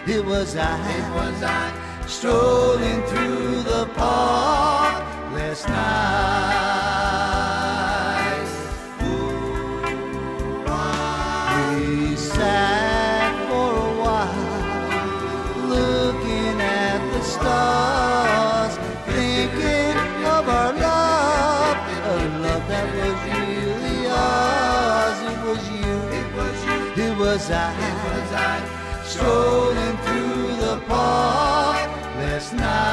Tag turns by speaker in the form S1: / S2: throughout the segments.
S1: It was I, strolling through the park last night. We sat for a while, looking at the stars, thinking of our love, a love that was really ours. It was you, it was I, strolling through the park last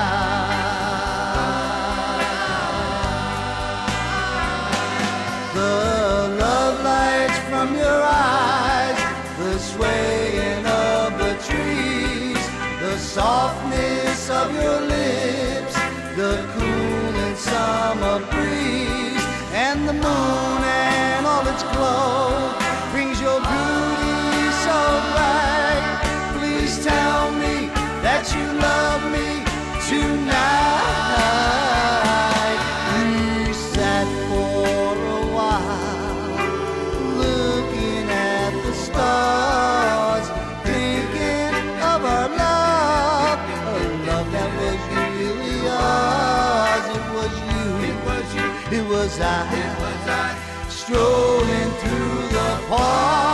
S1: night. The love lights from your eyes, the swaying of the trees, the softness of your lips, the cooling summer breeze, and the moon and all its glow brings your beauty so bright. Please tell me that you love me tonight. We sat for a while, looking at the stars, thinking of our love, a love that was really ours. It was you, it was I, strolling through the park